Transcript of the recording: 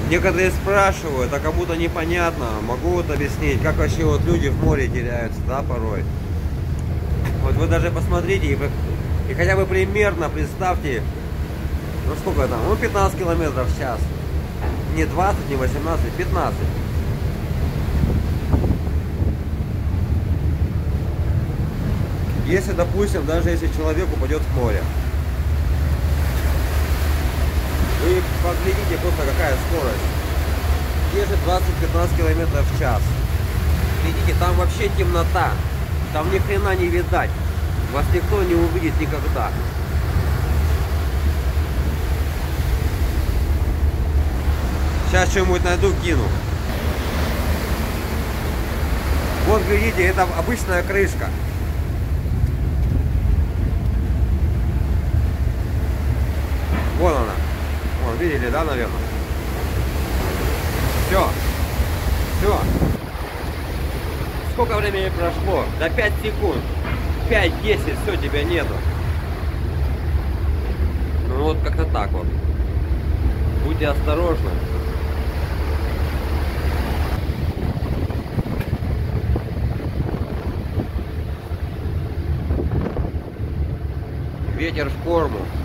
Некоторые спрашивают, а кому-то непонятно. Могу вот объяснить, как вообще вот люди в море теряются, да, порой. Вот вы даже посмотрите и хотя бы примерно представьте, ну сколько там, ну 15 километров в час. Не 20, не 18, 15. Если, допустим, даже если человек упадет в море, вы поглядите просто какая скорость. Те же 20-15 километров в час. Видите, там вообще темнота. Там ни хрена не видать. Вас никто не увидит никогда. Сейчас что-нибудь найду, кину. Вот, видите, это обычная крышка. Вон она. Вон, видели, да, наверное? Все. Все. Сколько времени прошло? Да 5 секунд. 5-10, все, тебя нету. Ну вот как-то так вот. Будьте осторожны. Ветер в корму.